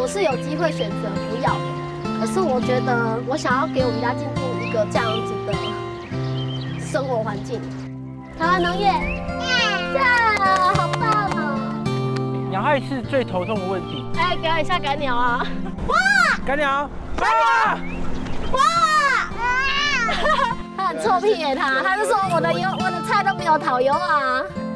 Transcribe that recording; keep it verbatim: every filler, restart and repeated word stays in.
是有机会选择不要的，可是我觉得我想要给我们家静静一个这样子的生活环境。台湾农业，呀，好棒哦！ 鸟害是最头痛的问题。 哎，赶一下赶鸟啊！哇！ 赶鸟！哇！ 哇！他很臭屁耶，他他就说我的油我的菜都没有讨油啊。